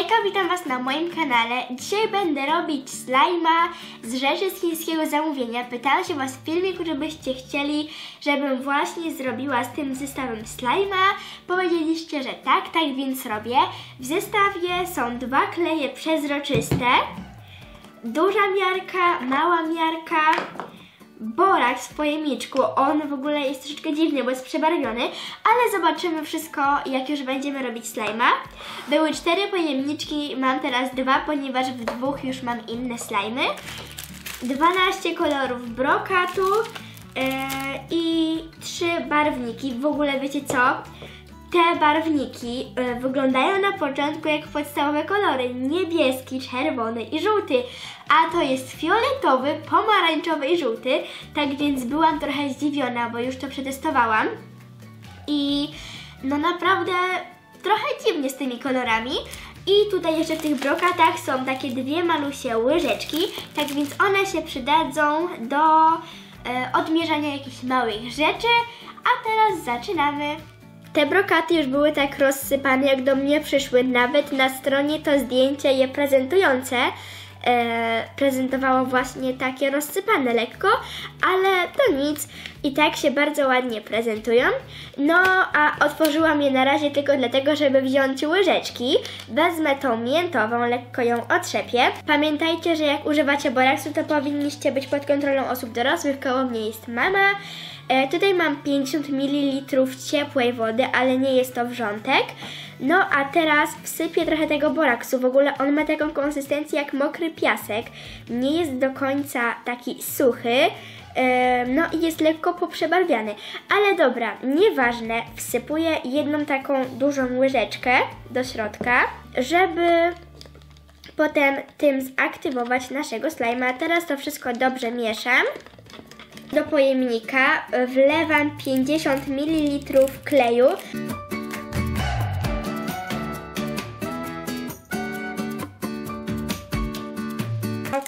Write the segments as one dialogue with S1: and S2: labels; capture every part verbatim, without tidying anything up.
S1: Hejka, witam Was na moim kanale. Dzisiaj będę robić slajma z rzeczy z chińskiego zamówienia. Pytałam się Was w filmiku, żebyście chcieli, żebym właśnie zrobiła z tym zestawem slajma. Powiedzieliście, że tak, tak więc robię. W zestawie są dwa kleje przezroczyste, duża miarka, mała miarka, boraks w pojemniczku. On w ogóle jest troszeczkę dziwny, bo jest przebarwiony, ale zobaczymy wszystko, jak już będziemy robić slajma. Były cztery pojemniczki, mam teraz dwa, ponieważ w dwóch już mam inne slajmy. dwanaście kolorów brokatu yy, i trzy barwniki. W ogóle wiecie co? Te barwniki y, wyglądają na początku jak podstawowe kolory, niebieski, czerwony i żółty, a to jest fioletowy, pomarańczowy i żółty, tak więc byłam trochę zdziwiona, bo już to przetestowałam i no naprawdę trochę dziwnie z tymi kolorami. I tutaj jeszcze w tych brokatach są takie dwie malusie łyżeczki, tak więc one się przydadzą do y, odmierzania jakichś małych rzeczy, a teraz zaczynamy. Te brokaty już były tak rozsypane, jak do mnie przyszły. Nawet na stronie to zdjęcie je prezentujące e, prezentowało właśnie takie rozsypane lekko, ale to nic. I tak się bardzo ładnie prezentują. No, a otworzyłam je na razie tylko dlatego, żeby wziąć łyżeczki. Wezmę tą miętową, lekko ją otrzepię. Pamiętajcie, że jak używacie boraksu, to powinniście być pod kontrolą osób dorosłych. Koło mnie jest mama. E, tutaj mam pięćdziesiąt mililitrów ciepłej wody, ale nie jest to wrzątek. No a teraz wsypię trochę tego boraksu. W ogóle on ma taką konsystencję jak mokry piasek. Nie jest do końca taki suchy. E, no i jest lekko poprzebarwiany. Ale dobra, nieważne. Wsypuję jedną taką dużą łyżeczkę do środka, żeby potem tym zaktywować naszego slajma. Teraz to wszystko dobrze mieszam. Do pojemnika wlewam pięćdziesiąt mililitrów kleju. Ok.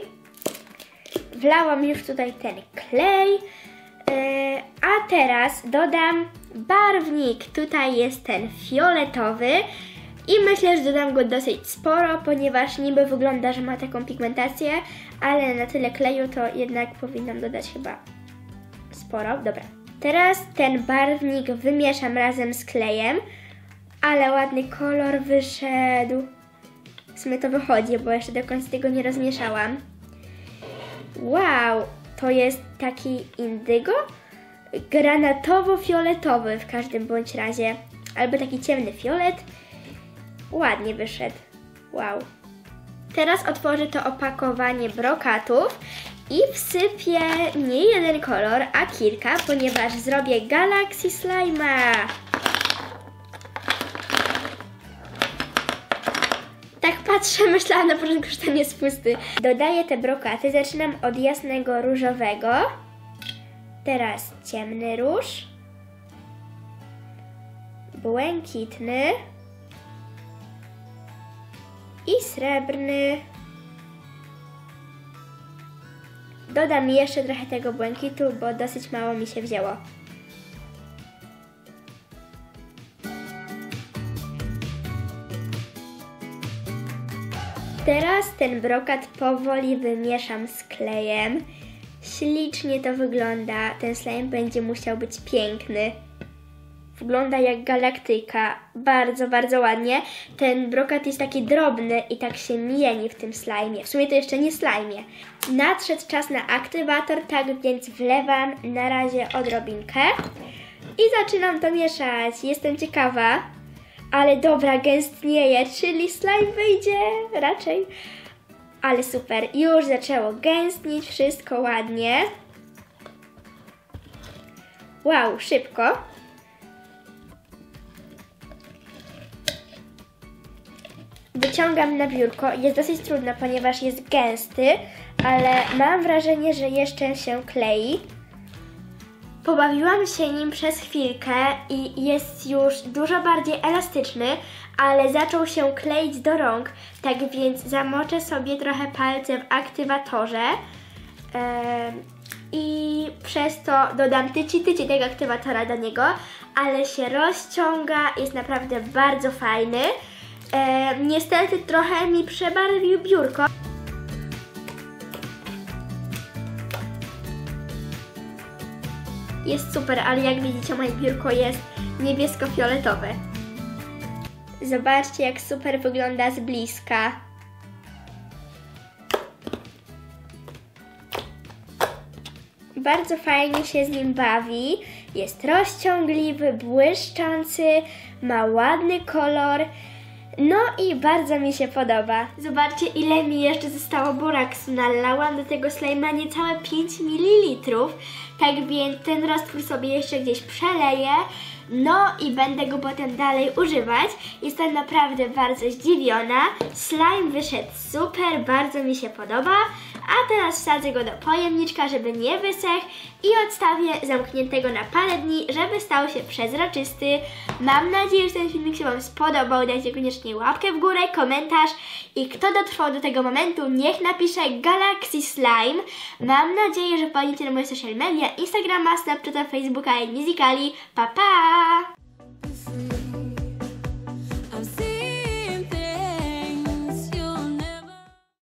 S1: Wlałam już tutaj ten klej. Yy, a teraz dodam barwnik. Tutaj jest ten fioletowy. I myślę, że dodam go dosyć sporo, ponieważ niby wygląda, że ma taką pigmentację, ale na tyle kleju to jednak powinnam dodać chyba sporo. Dobra. Teraz ten barwnik wymieszam razem z klejem, ale ładny kolor wyszedł. W sumie to wychodzi, bo jeszcze do końca tego nie rozmieszałam. Wow, to jest taki indygo? Granatowo-fioletowy w każdym bądź razie. Albo taki ciemny fiolet. Ładnie wyszedł. Wow. Teraz otworzę to opakowanie brokatów i wsypię nie jeden kolor, a kilka, ponieważ zrobię Galaxy Slime'a. Tak patrzę, myślałam na początku, że ten jest pusty. Dodaję te brokaty, zaczynam od jasnego różowego. Teraz ciemny róż. Błękitny. I srebrny. Dodam jeszcze trochę tego błękitu, bo dosyć mało mi się wzięło. Teraz ten brokat powoli wymieszam z klejem. Ślicznie to wygląda. Ten slime będzie musiał być piękny. Wygląda jak galaktyka. Bardzo, bardzo ładnie. Ten brokat jest taki drobny i tak się mieni w tym slajmie. W sumie to jeszcze nie slajmie. Nadszedł czas na aktywator, tak więc wlewam na razie odrobinkę. I zaczynam to mieszać. Jestem ciekawa. Ale dobra, gęstnieje, czyli slime wyjdzie raczej. Ale super. Już zaczęło gęstnieć, wszystko ładnie. Wow, szybko. Wyciągam na biurko. Jest dosyć trudno, ponieważ jest gęsty, ale mam wrażenie, że jeszcze się klei. Pobawiłam się nim przez chwilkę i jest już dużo bardziej elastyczny, ale zaczął się kleić do rąk, tak więc zamoczę sobie trochę palce w aktywatorze yy, i przez to dodam tyci tyci tego aktywatora do niego, ale się rozciąga, jest naprawdę bardzo fajny. E, niestety trochę mi przebarwił biurko. Jest super, ale jak widzicie, moje biurko jest niebiesko-fioletowe. Zobaczcie, jak super wygląda z bliska. Bardzo fajnie się z nim bawi. Jest rozciągliwy, błyszczący, ma ładny kolor. No i bardzo mi się podoba. Zobaczcie, ile mi jeszcze zostało boraksu. Nalałam do tego slajma niecałe pięć mililitrów. Tak więc ten roztwór sobie jeszcze gdzieś przeleję. No i będę go potem dalej używać. Jestem naprawdę bardzo zdziwiona. Slime wyszedł super, bardzo mi się podoba. A teraz wsadzę go do pojemniczka, żeby nie wysechł i odstawię zamkniętego na parę dni, żeby stał się przezroczysty. Mam nadzieję, że ten filmik się Wam spodobał. Dajcie koniecznie łapkę w górę, komentarz i kto dotrwał do tego momentu, niech napisze Galaxy Slime. Mam nadzieję, że wpadniecie na moje social media, Instagrama, Snapchata, Facebooka i Musicali. Pa, pa!